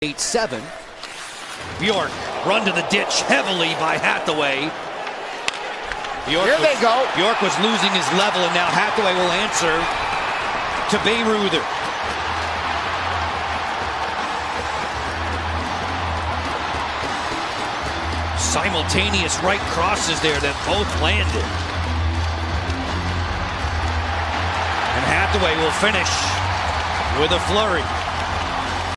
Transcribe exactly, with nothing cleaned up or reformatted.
eight seven. Bjork run to the ditch heavily by Hathaway. Bjork Here was, they go. Bjork was losing his level, and now Hathaway will answer to Bayreuther. Simultaneous right crosses there that both landed. And Hathaway will finish with a flurry.